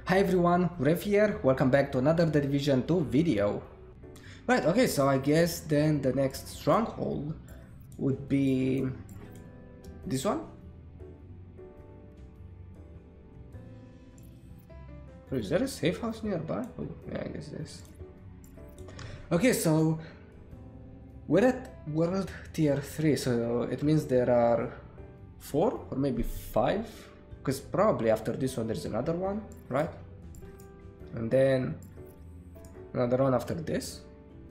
Hi everyone, Rev here, welcome back to another The Division 2 video. Right, okay, so I guess then the next stronghold would be this one? Oh, is there a safe house nearby? Oh, yeah, I guess this. Okay, so we're at World Tier 3, so it means there are 4 or maybe 5, because probably after this one there's another one, right? And then another one after this.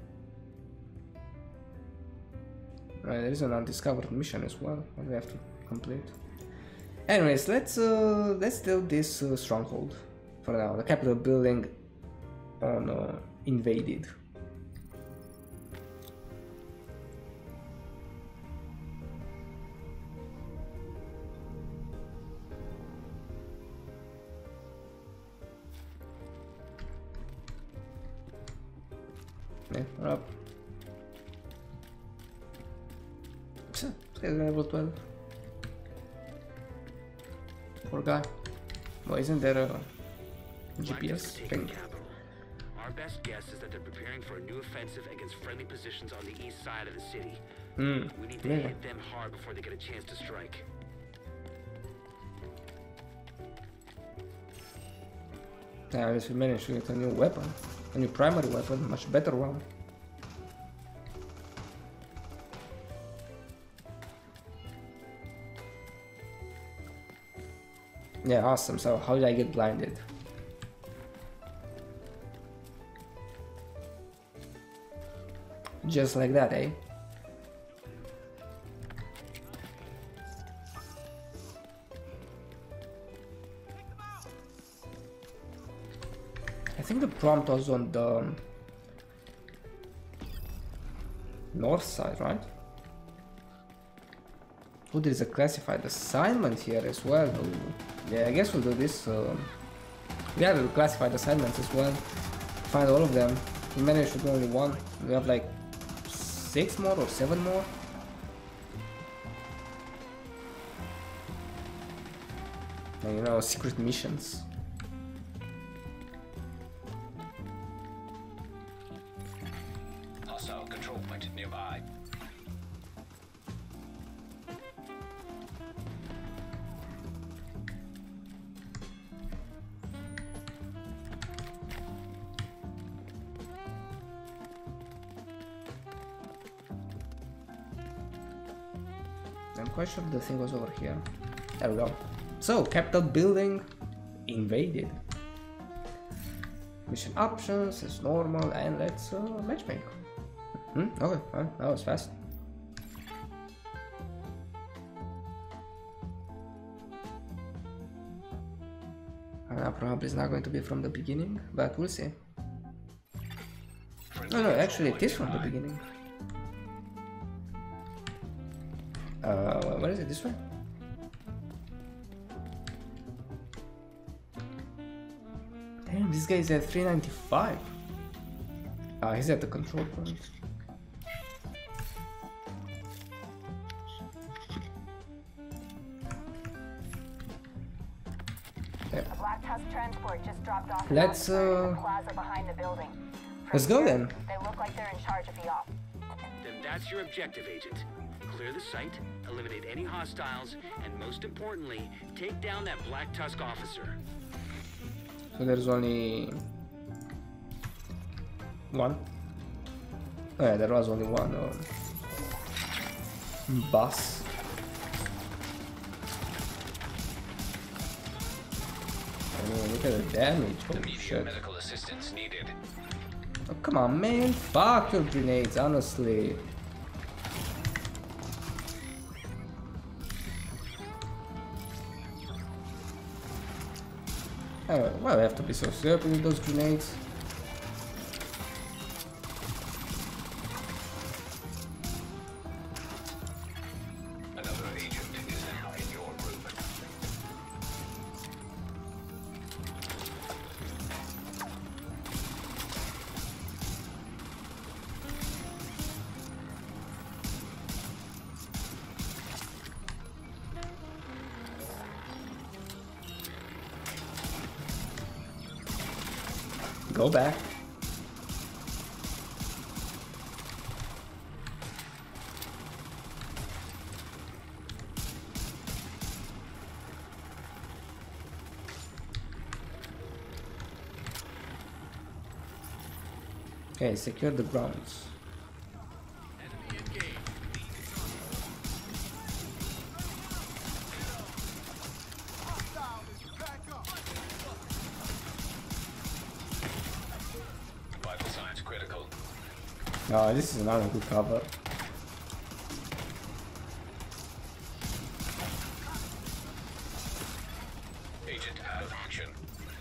There is an undiscovered mission as well that we have to complete. Anyways, let's do this stronghold for now. The capital building on invaded. Yeah, we're up. This guy's level 12. Poor guy. Well, isn't there a GPS thing? Our best guess is that they're preparing for a new offensive against friendly positions on the east side of the city. We need to hit them hard before they get a chance to strike. Yeah, at least we managed to get a new weapon. A new primary weapon, much better one. Yeah, awesome. So how did I get blinded? Just like that, eh? I think the prompt was on the north side, right? Oh, there's a classified assignment here as well. Ooh. Yeah, I guess we'll do this. Yeah, we'll classified assignments as well. Find all of them. We managed to do only one. We have like 6 more or 7 more. And you know, secret missions. Hostile control point nearby. I'm quite sure the thing was over here. There we go. So, capital building invaded. Mission options as normal, and let's matchmake. Okay, well, that was fast. Probably it's not going to be from the beginning, but we'll see. No, actually it is from the beginning. What is it, this way? Damn, this guy is at 395. He's at the control point. A Black Tusk transport just dropped off. Let's the plaza behind the building. Let's go then. They look like they're in charge of the op. Then that's your objective, Agent. Clear the site, eliminate any hostiles, and most importantly, take down that Black Tusk officer. So there's only one. Oh yeah, there was only one boss. I mean, look at the damage. Holy shit. Medical assistance needed. Oh, come on, man. Fuck your grenades, honestly. Oh, why do I have to be so stupid with those grenades? Another agent is now in your group. go back. Okay, secure the grounds. Vital signs critical. No, this is not a good cover. Agent out of action.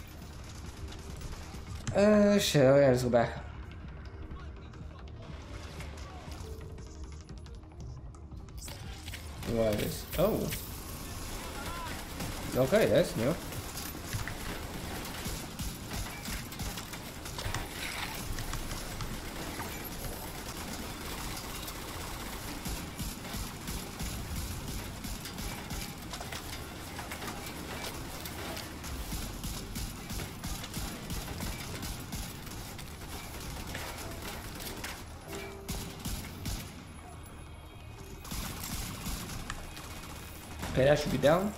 Shit, okay, let's go back. What is? Oh. Okay, that's new. Okay, that should be down.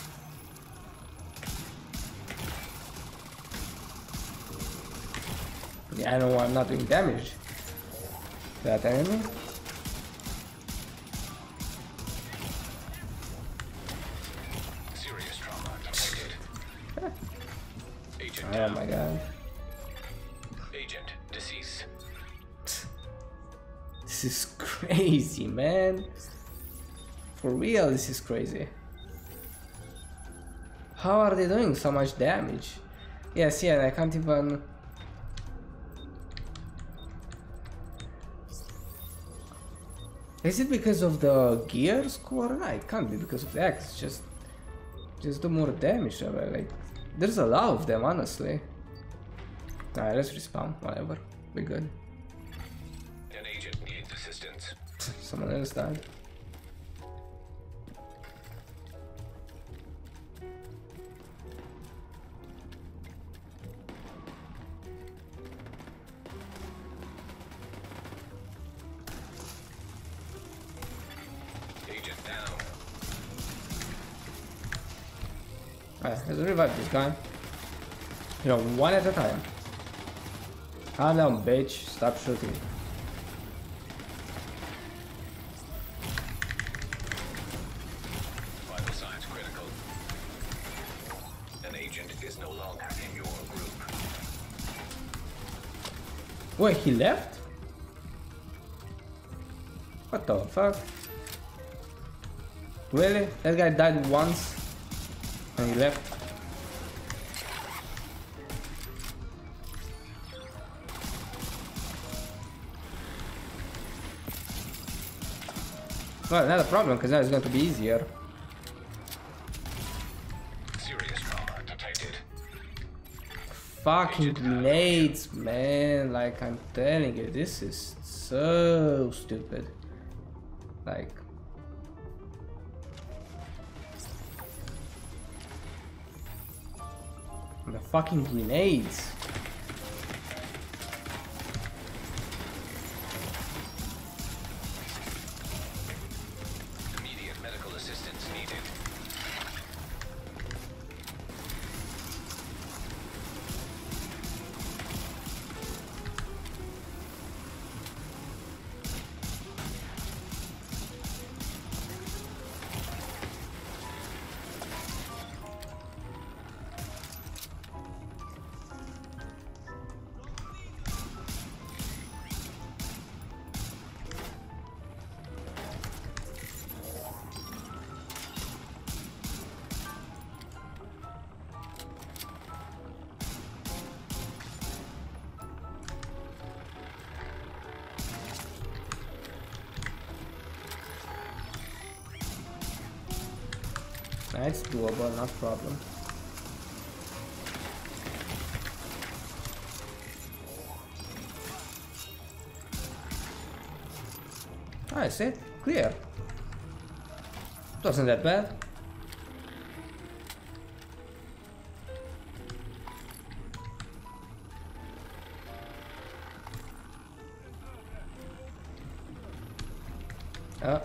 Yeah, I know I'm not doing damage to that enemy. Serious trauma detected. Agent Oh down. my god. Agent deceased. This is crazy, man. For real, this is crazy. How are they doing so much damage? Yes, yeah, I can't even... Is it because of the gear score? No, it can't be because of the axe. Just do more damage. Like, there's a lot of them, honestly. Alright, let's respawn. Whatever, we're good. An agent needs assistance. Someone else died. Agent down. Alright, let's revive this guy. You know, one at a time. Calm down, bitch. Stop shooting. Vital signs critical. An agent is no longer in your group. Wait, he left? What the fuck? Really? That guy died once and he left. Well, not a problem, because now it's going to be easier. Serious trauma detected. Fucking grenades, man. Like, I'm telling you, this is so stupid. Like... the fucking grenades. Immediate medical assistance needed. It's doable, not a problem. I see. Clear. Wasn't that bad. Oh.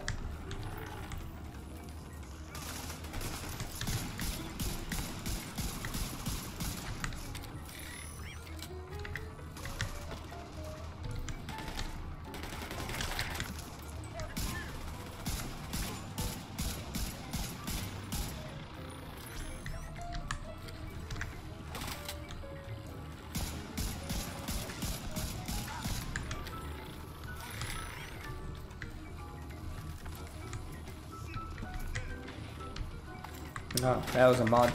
No, that was a mod.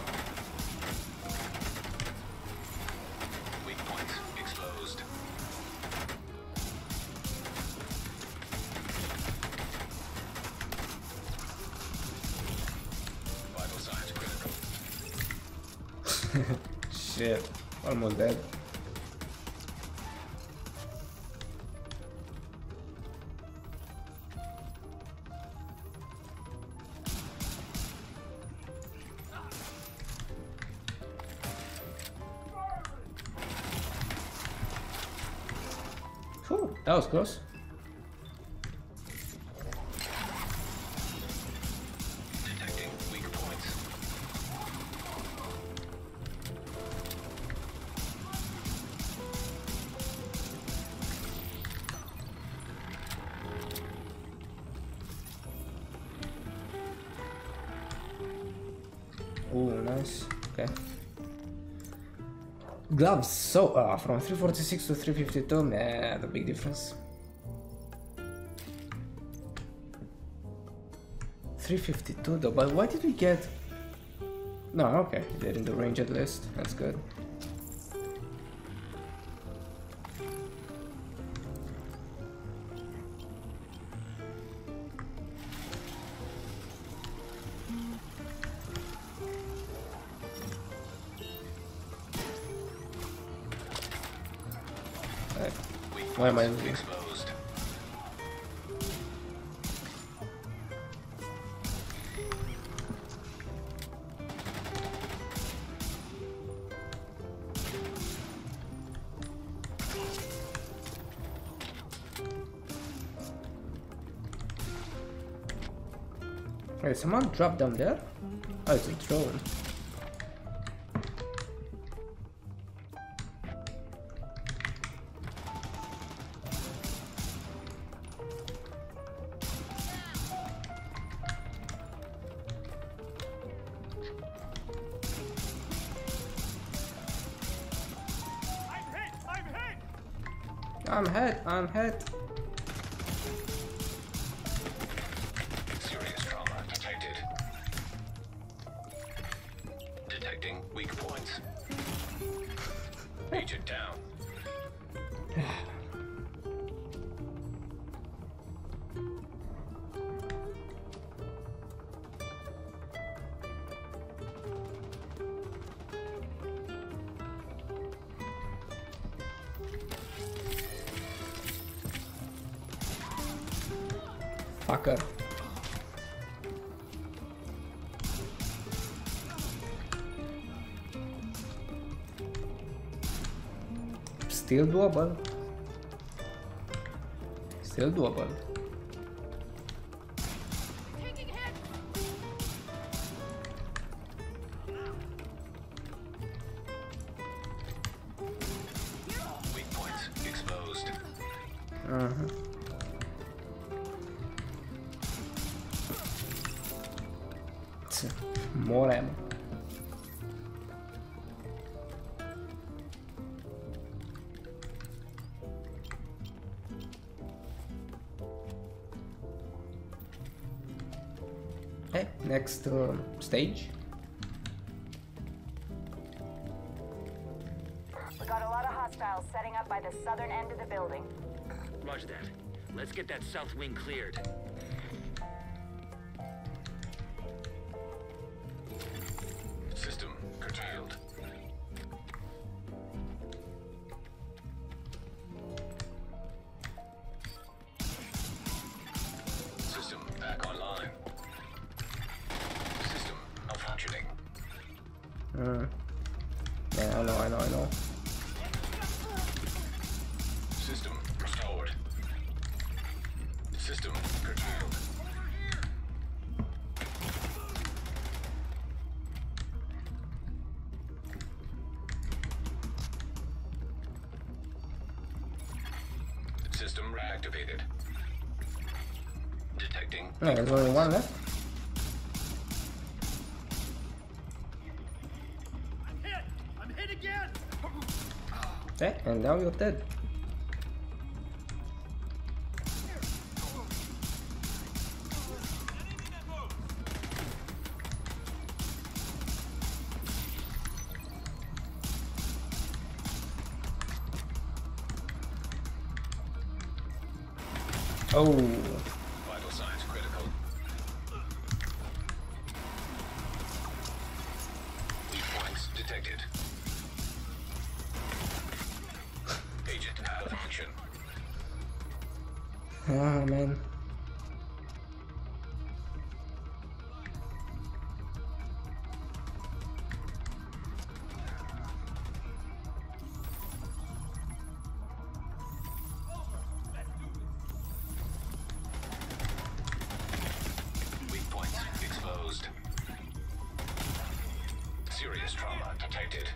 Weak points exposed. Vital signs critical. Shit, almost dead. Whew, that was close. Detecting weak points. Ooh, nice. Okay. Gloves, so from 346 to 352, man, the big difference. 352 though, but why did we get... No, okay, they're in the range at least, that's good. Why am I losing? Exposed. Wait, someone dropped down there? Oh, it's a drone. I'm hit. Serious trauma detected. Detecting weak points. Agent down. Fucker. Still doable. Still doable. Weak points exposed. More ammo. Okay, next stage. We got a lot of hostiles setting up by the southern end of the building. Roger that. Let's get that south wing cleared. System curtailed. System back online. System malfunctioning. Yeah, I know. System restored. System curtailed. system reactivated. Detecting. No, there's only one left. I'm hit again. Okay, and now you're dead. Oh, Vital signs critical. Weak points detected. Agent out of action. ah man. Weak points exposed. Serious trauma detected.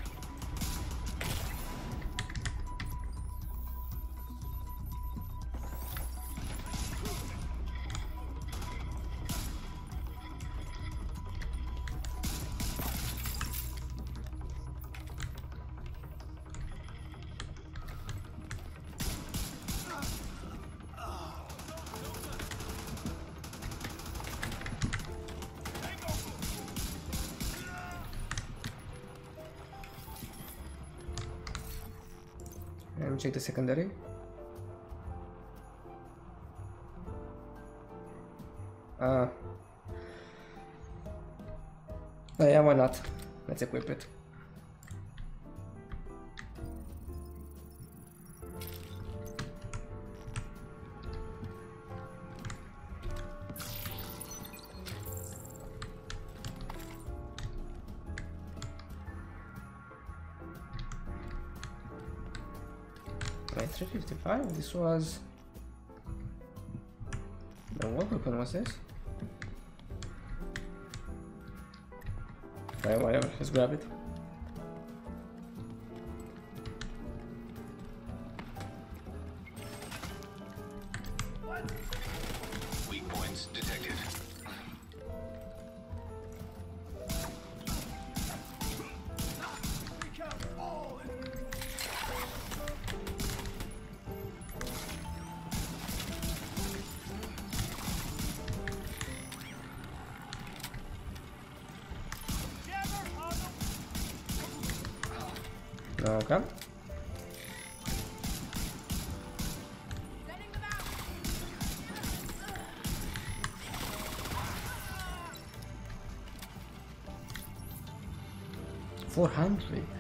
Let me check the secondary. Oh yeah, why not? Let's equip it. Right, 355. This was. No, what weapon was this? Right, whatever, let's grab it. Weak points detected. Okay. $400.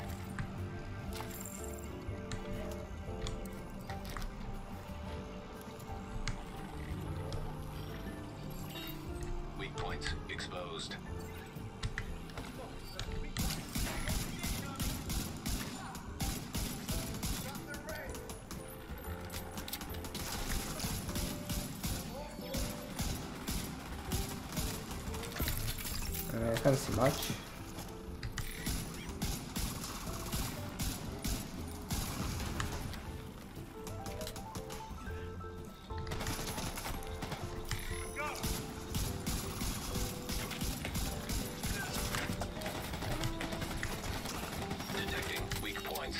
Weak points exposed. I can't see much. Detecting weak points.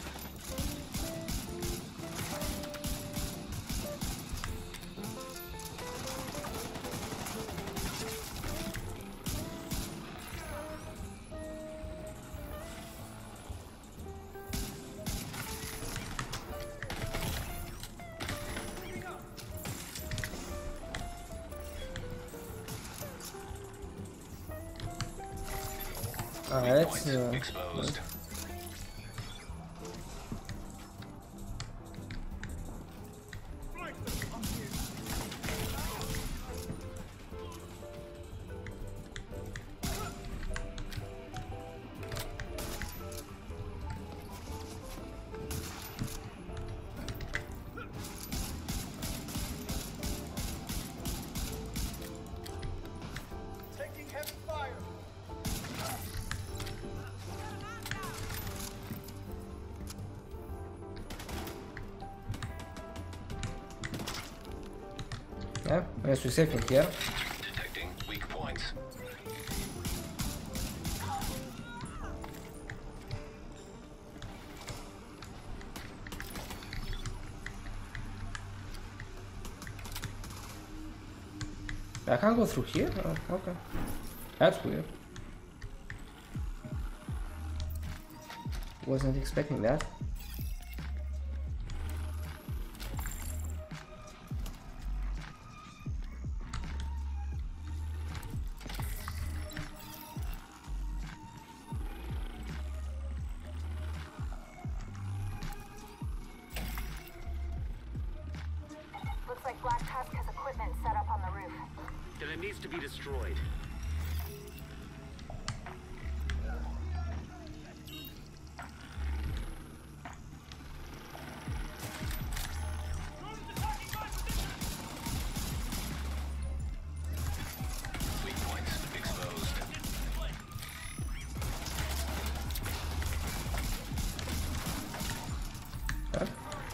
Alright, Points exposed. Taking heavy fire. Yeah, I guess we're safe in here. Detecting weak points. I can't go through here? Oh, okay. That's weird. Wasn't expecting that. Looks like Black Tusk has equipment set up on the roof. Then it needs to be destroyed. Weak points exposed. Huh?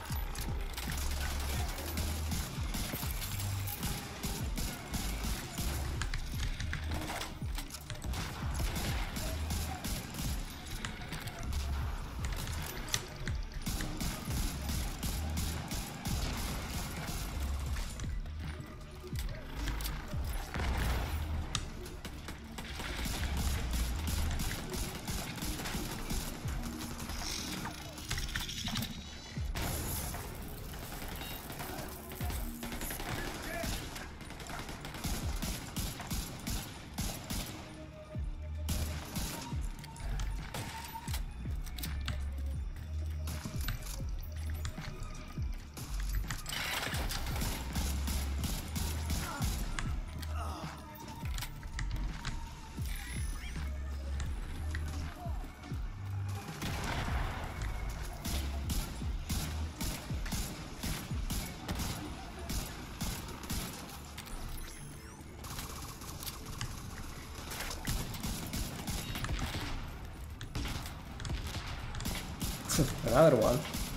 Another one.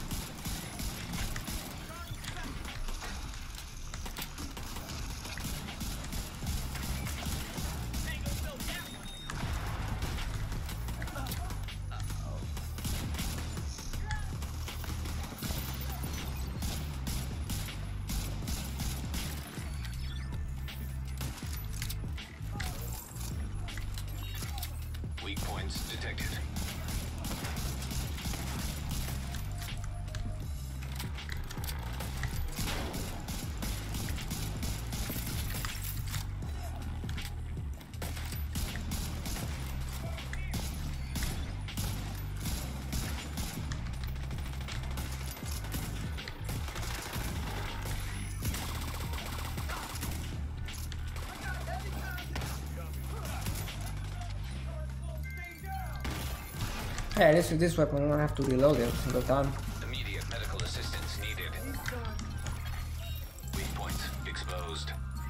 Weak points detected. Hey, at least with this weapon I don't have to reload it every single time. Immediate medical assistance needed. Weak points exposed.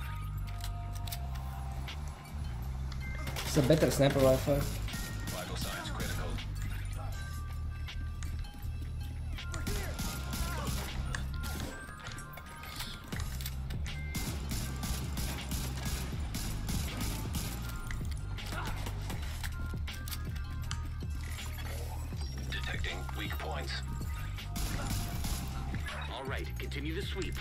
It's a better sniper rifle. Vital signs critical. Detecting weak points. All right, continue the sweep.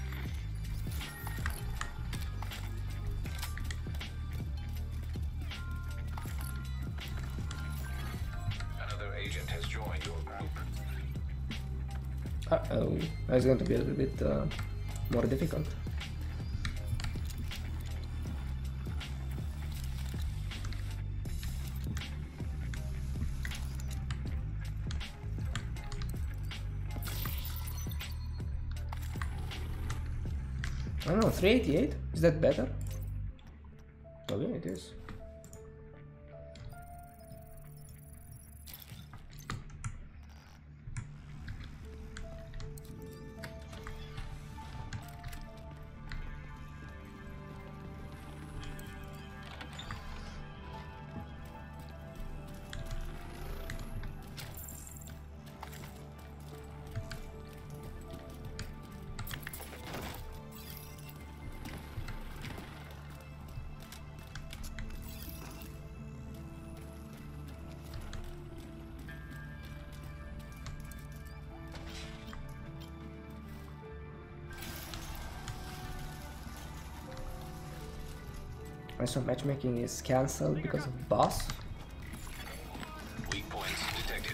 Another agent has joined your group. Uh-oh. That's going to be a little bit more difficult. I don't know, 388? Is that better? Okay, it is. So matchmaking is cancelled because of boss. Weak points detected.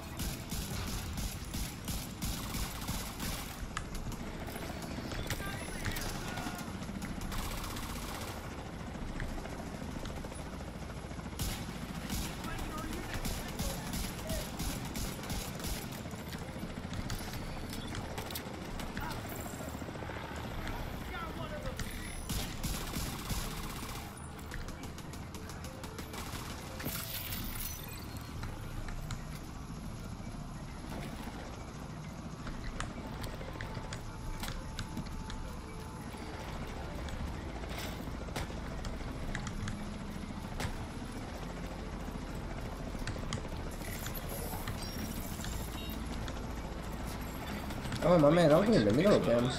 Oh my man, I'm in the middle of them.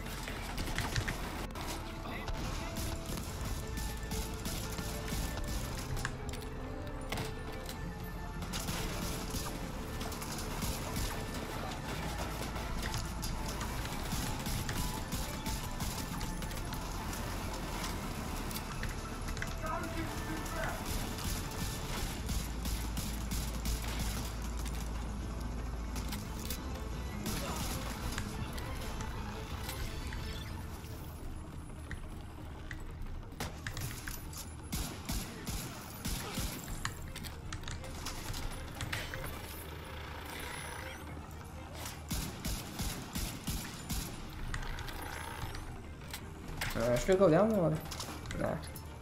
Should I go down or? Nah.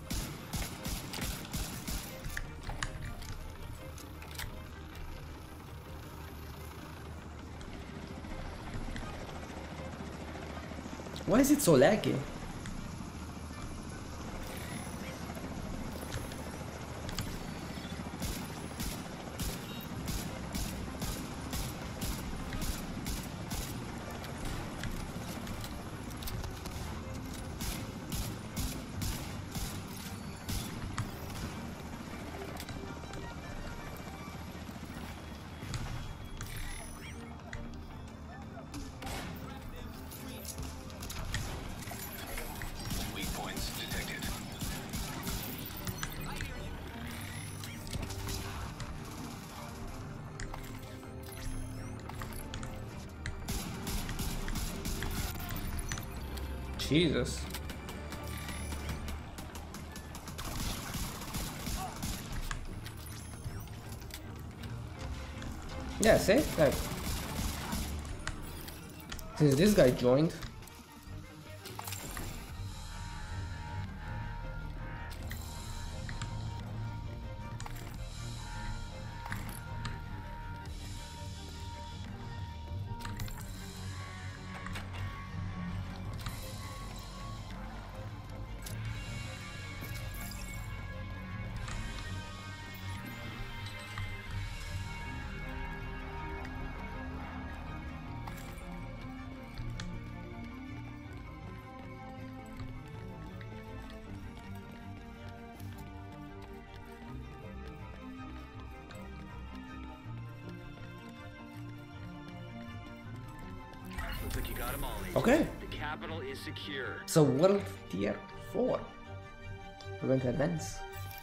Why is it so laggy? Jesus. Yeah, see? Like, since this guy joined. Looks like you got them all, Agent. Okay. The capital is secure. So World Tier 4. We're going to advance.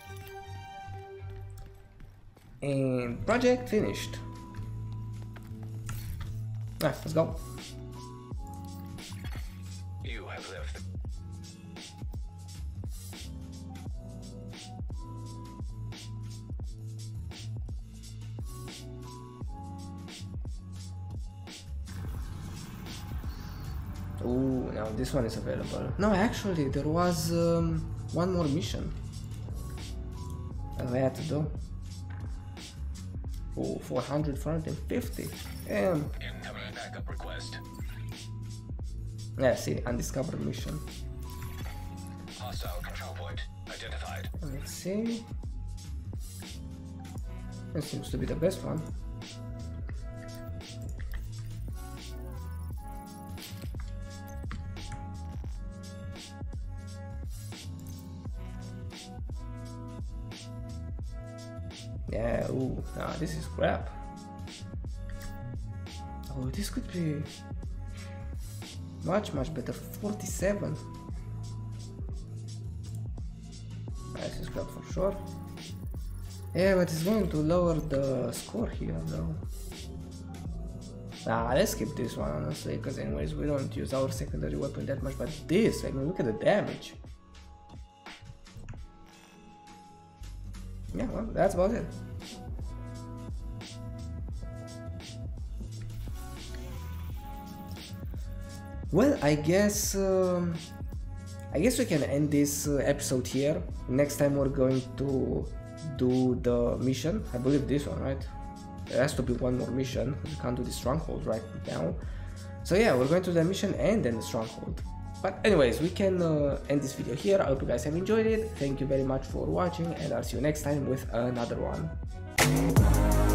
And project finished. Alright, let's go. You have left. Ooh, now this one is available. No, actually, there was one more mission that I had to do. Oh, 400, 450. Incoming backup request. Yeah, see, undiscovered mission. Hostile control point identified. Let's see. That seems to be the best one. Yeah, ooh, nah, this is crap. Oh, this could be much better. 47. sure. Yeah, but it's going to lower the score here though. Nah, let's skip this one honestly, because anyways we don't use our secondary weapon that much, but this, I mean, look at the damage. Yeah, well, that's about it. Well, I guess we can end this episode here. Next time we're going to do the mission. I believe this one, right? There has to be one more mission. We can't do the stronghold right now. So yeah, we're going to do the mission and then the stronghold. But anyways, we can end this video here. I hope you guys have enjoyed it. Thank you very much for watching, and I'll see you next time with another one.